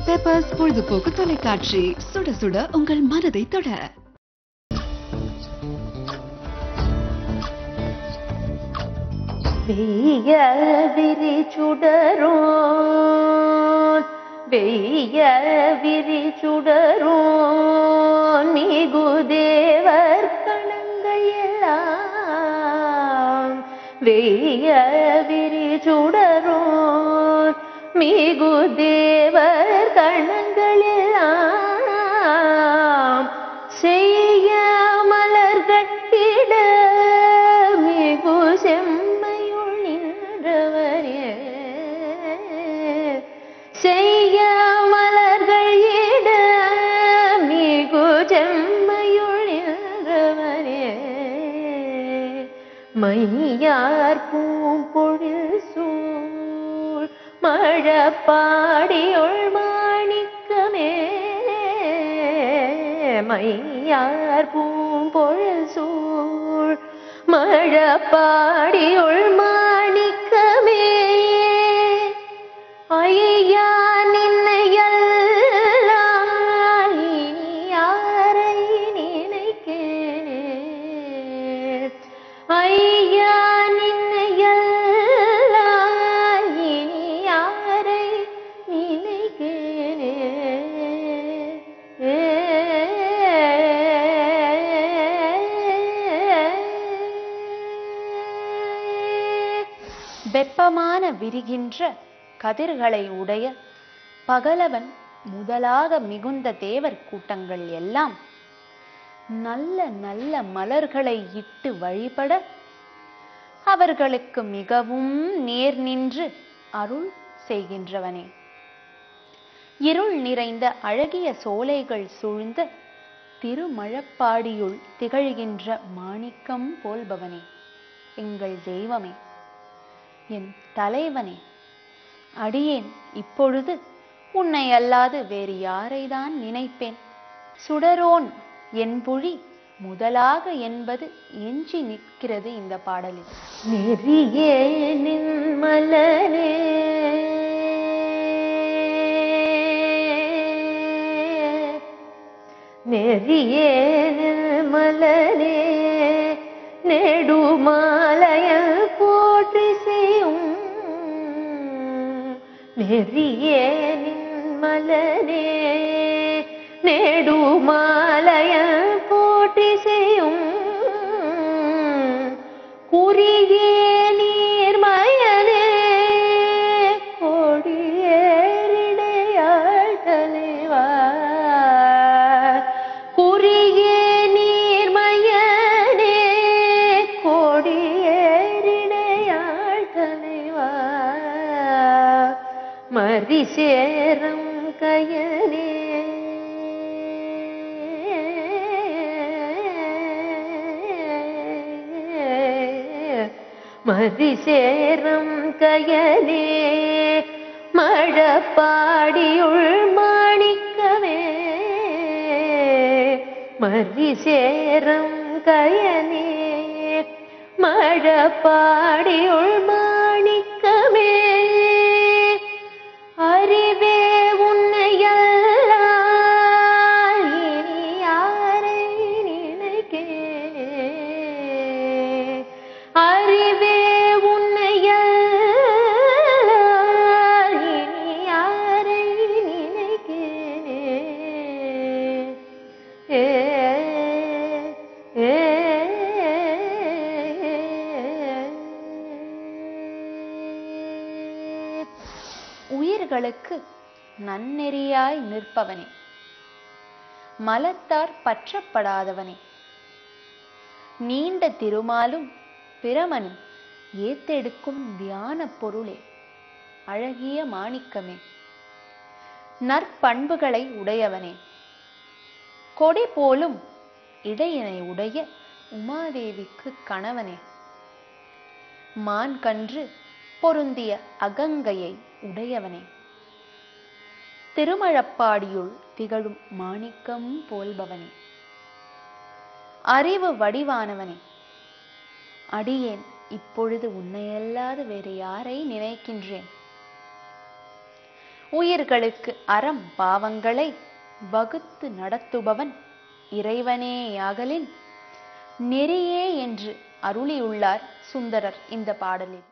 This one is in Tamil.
பெப்பர்ஸ் பொழுதுபோக்கு தொலைக்காட்சி, சுட சுட உங்கள் மனதை தொட. வெய்ய விரி சுடரோன், வெய்ய விரி சுடரோன், மிகு தேவர் கணங்கள் எல்லாம். வெய்ய விரி சுடரோன், மிகு தேவர் கணங்கள் எல்லாம். செய்ய மலர்கட்டிட மிகு செம்மையுள் நின்றவரே. செய்ய மலர்கள் இட மிகு செம்மையுள் நின்றவரே. மையார் பூம்பொழில் சூழ் மழப்பாடியுள் மாணிக்கமே. மையார் பூம்பொழில் சூழ் மழப்பாடியுள் மாணிக்கமே. ஐயா நின்னையல்லால் இனி யாரை நினைக்கேனே. ஐயா நின்னையல்லால் இனி யாரை நினைக்கேனே. வெப்பமான விரிகின்ற கதிர்களை உடைய பகலவன் முதலாக மிகுந்த தேவர் கூட்டங்கள் எல்லாம் நல்ல நல்ல மலர்களை இட்டு வழிபட அவர்களுக்கு மிகவும் நேர் நின்று அருள் செய்கின்றவனே. இருள் நிறைந்த அழகிய சோலைகள் சூழ்ந்த திருமழப்பாடியுள் திகழ்கின்ற மாணிக்கம் போல்பவனே, எங்கள் தெய்வமே, என் தலைவனே. அடியேன் இப்பொழுது உன்னை அல்லாது வேறு யாரைதான் நினைப்பேன்? சுடரோன் என்பொழி முதலாக என்பது எஞ்சி நிற்கிறது இந்த பாடலில். நெறியே நின்மலனே, நெறியே நின்மலனே, நெடுமாலையல் போற்றி செய்யும். நெறியே நின்மலனே, நெடுமாலையல் போற்றி செய்யும். குறியே நீர்மயனே, கொடியேறிடையாள் தலைவா. குறியே நீர்மயனே, கொடியேறிடையாள் தலைவா. மரிசேரம் கயனே, மரிசேரம் கயனே, மழப்பாடியுள் மாணிக்கமே. மரிசேரம் கயனே, மழப்பாடியுள் மாணிக்கமே. அறிவே உன்னையல்லால் இனி யாரை நினைக்கேனே. அறிவே உன்னையல்லால் இனி யாரை நினைக்கேனே. உயிர்களுக்கு நன்னெறியாய் நிற்பவனே, மலத்தார் பற்றப்படாதவனே, நீண்ட திருமாலும் பிரமனும் ஏத்தெடுக்கும் தியான பொருளே, அழகிய மாணிக்கமே, நற்பண்புகளை உடையவனே, கொடி போலும் இடையினை உடைய உமாதேவிக்கு கணவனே, மான் கன்று பொருந்திய அகங்கையை உடையவனே, திருமழப்பாடியுள் திகழும் மாணிக்கம் போல்பவனே, அறிவு வடிவானவனே. அடியேன் இப்பொழுது உன்னையல்லாது வேறு யாரை நினைக்கின்றேன்? உயிர்களுக்கு அறம் பாவங்களை வகுத்து நடத்துபவன் இறைவனேயாகலின் நெறியே என்று அருளியுள்ளார் சுந்தரர் இந்த பாடலில்.